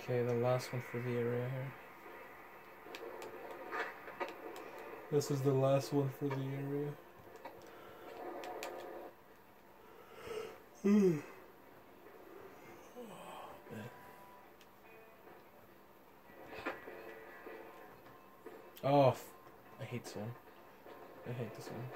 Okay, the last one for the area here. This is the last one for the area. Oh, I hate this one. I hate this one.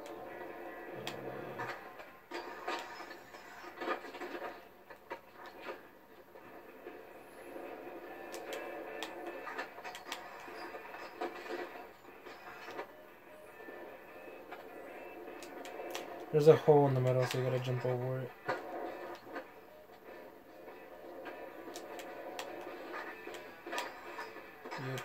There's a hole in the middle, so you gotta jump over it. Yep.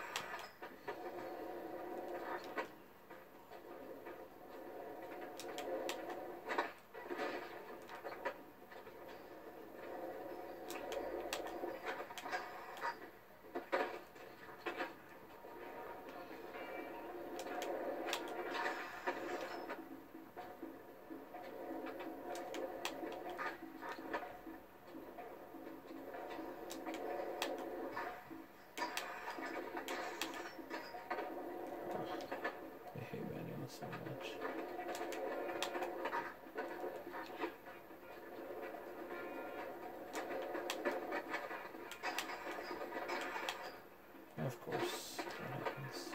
I hate manuals so much. Of course, that happens.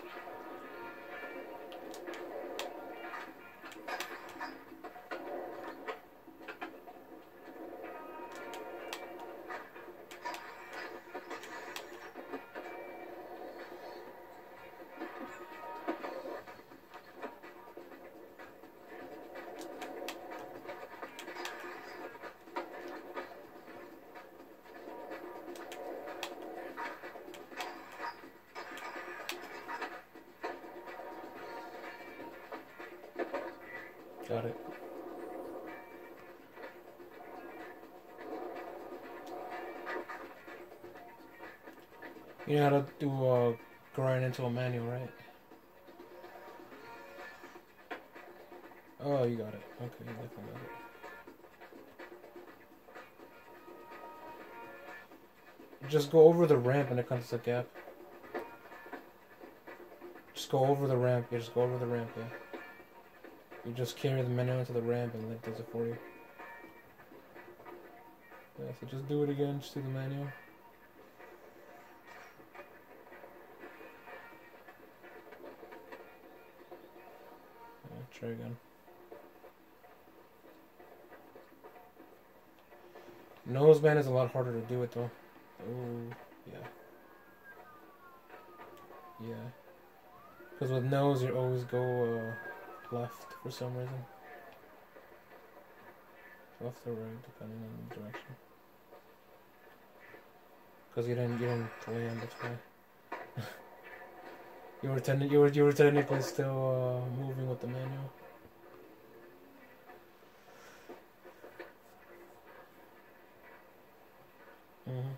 Got it. You know how to do a grind into a manual, right? Oh, you got it. Okay, you definitely got it. Just go over the ramp and it comes to the gap. Just go over the ramp. Yeah, just go over the ramp, yeah. You just carry the menu into the ramp and it does it for you. Yeah, so just do it again, just do the manual. Yeah, try again. Noseband is a lot harder to do it though. Oh, yeah. Yeah. Because with nose, you always go left for some reason. Left or right, depending on the direction. Because you didn't land, that's why. you were technically still moving with the manual. Mm-hmm.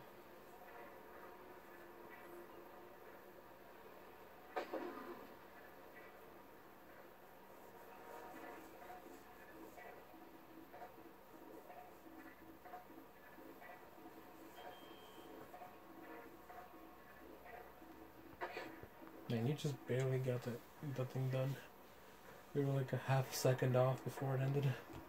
Man, you just barely got that thing done. We were like a half second off before it ended.